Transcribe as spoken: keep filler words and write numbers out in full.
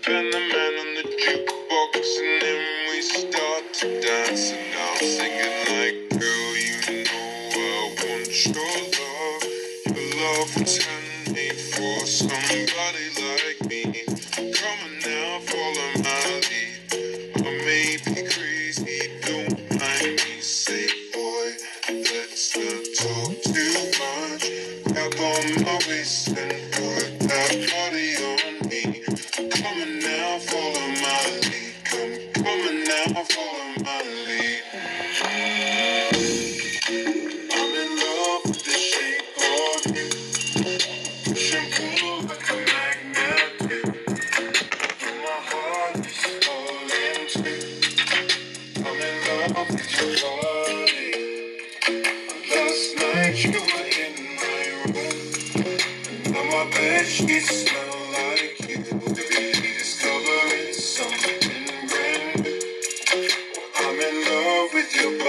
and the man on the jukebox, and then we start to dance. And I'm singing like, girl, you know I want your love. Your love was handmade for somebody like me. Come on now, follow my lead. I may be crazy, don't mind me. Say, boy, let's not talk too much. Grab on my waist and put that body on me. Come on now, follow my lead. Come, come on now, follow my lead. I'm in love with the shape of you. Push and pull like a magnet. And my heart is falling too. I'm in love with your body. Last night you were in my room. Now my bed sheets smell like you. Baby, discovering something brand new. I'm in love with your body.